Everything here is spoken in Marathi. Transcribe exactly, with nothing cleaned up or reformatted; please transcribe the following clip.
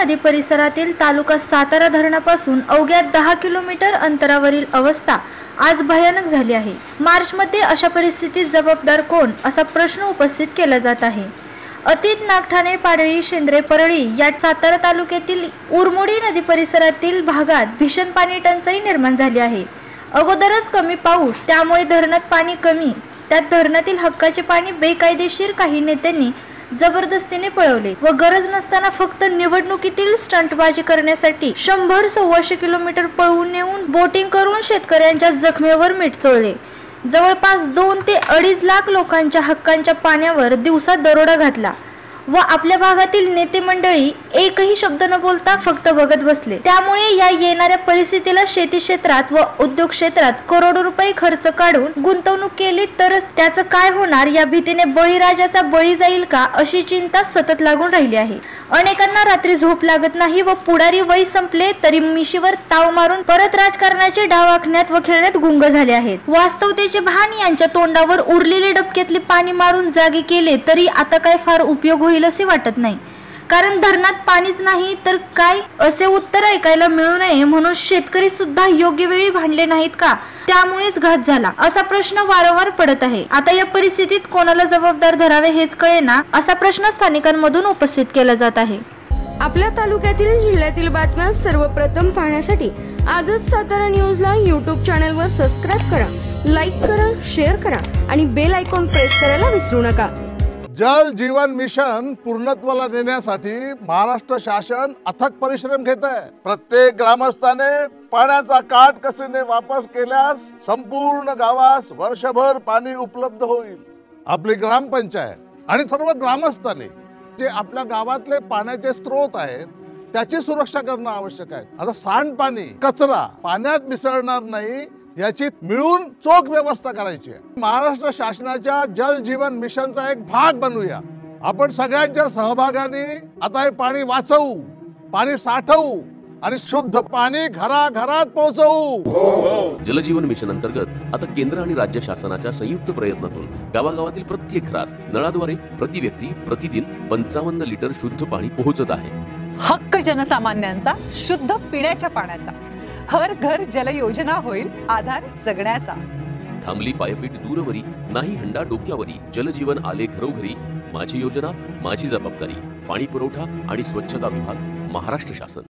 नदी परिसरातील तालुका सातारा धरणापासून अवघ्या दहा किलोमीटर अंतरावरील अवस्था आज भयानक झाली आहे। मार्च मध्ये अशा परिस्थितीत जबाबदार कोण असा प्रश्न उपस्थित केला जात आहे। अतीत नागठाणे पाडळी शेंद्रे परळी या सातारा तालुक्यातील उरमोडी नदी परिसरातील भागात भीषण पाणी टंचाई निर्माण झाली आहे। अगोदरच कमी पाऊस, त्यामुळे धरणात पाणी कमी, त्यात धरणातील हक्काचे पाणी बेकायदेशीर काही नेत्यांनी जबरदस्तीने पळवले व गरज नसताना फक्त निवडणुकीतील स्टंटबाजी करण्यासाठी शंभर सव्वाशे किलोमीटर पळवून नेऊन बोटिंग करून शेतकऱ्यांच्या जखमेवर मीठ चोळले। जवळपास दोन ते अडीच लाख लोकांच्या हक्कांच्या पाण्यावर दिवसा दरोडा घातला व आपल्या भागातील नेते मंडळी एकही शब्द न बोलता फक्त बघत बसले। त्यामुळे या येणाऱ्या परिस्थितीला शेती क्षेत्रात व उद्योग क्षेत्रात करोडो रुपये खर्च काढून गुंतवणूक केली तरच त्याचं काय होणार या भीतीने बळीराजाचा बळी जाईल का अशी चिंता सतत लागून राहिली आहे। अनेकांना रात्री झोप लागत नाही व पुढारी वय संपले तरी मिशीवर ताव मारून परत राजकारणाचे डाव आखण्यात व खेळण्यात गुंग झाले आहेत। वास्तवतेचे भान यांच्या तोंडावर उरलेले डबक्यातले पाणी मारून जागे केले तरी आता काय फार उपयोग होईल असे वाटत नाही, कारण धरणात पाणीच नाही तर काय असे उत्तर ऐकायला मिळू नये म्हणून शेतकरी सुद्धा योग्य वेळी भांडले नाहीत का, त्यामुळेच घात झाला असा प्रश्न वारंवार पडत आहे। आता या परिस्थितीत कोणाला जबाबदार धरावे हेच कळेना असा प्रश्न स्थानिकांमधून उपस्थित केला जात आहे। आपल्या तालुक्यातील जिल्ह्यातील बातम्या सर्वप्रथम पाहण्यासाठी आजच सातारा न्यूजला यूट्यूब चॅनलवर सबस्क्राइब करा, लाईक करा, शेअर करा आणि बेल आयकॉन प्रेस करायला विसरू नका। जल जीवन मिशन पूर्णत्वाला नेण्यासाठी महाराष्ट्र शासन अथक परिश्रम घेत आहे। प्रत्येक ग्रामस्थाने पाण्याचा काटकसरीने वापर केल्यास संपूर्ण गावास वर्षभर पाणी उपलब्ध होईल। आपली ग्रामपंचायत आणि सर्व ग्रामस्थांनी जे आपल्या गावातले पाण्याचे स्रोत आहेत त्याची सुरक्षा करणं आवश्यक आहे। आता सांडपाणी, कचरा पाण्यात मिसळणार नाही याची मिळून चोख व्यवस्था करायची आहे। महाराष्ट्र शासनाच्या जल जीवन मिशनचा एक भाग बनूया। आपण सगळ्यांच्या सहभागाने आता हे पाणी वाचवू, पाणी साठवू आणि शुद्ध पाणी घराघरात पोहोचवू। जलजीवन मिशन अंतर्गत आता केंद्र आणि राज्य शासनाच्या संयुक्त प्रयत्नातून गावागावातील प्रत्येक घरात नळाद्वारे प्रति व्यक्ती प्रतिदिन पंचावन्न लिटर शुद्ध पाणी पोहोचत आहे। हक्क जनसामान्यांचा शुद्ध पिण्याच्या पाण्याचा, हर घर जल योजना होईल आधार जगण्याचा। थांबली पायपीट दूरवरी, नाही हंडा डोक्यावरी, जलजीवन आले घरोघरी, माझी योजना माझी जबाबदारी। पाणी पुरवठा आणि स्वच्छता विभाग, महाराष्ट्र शासन।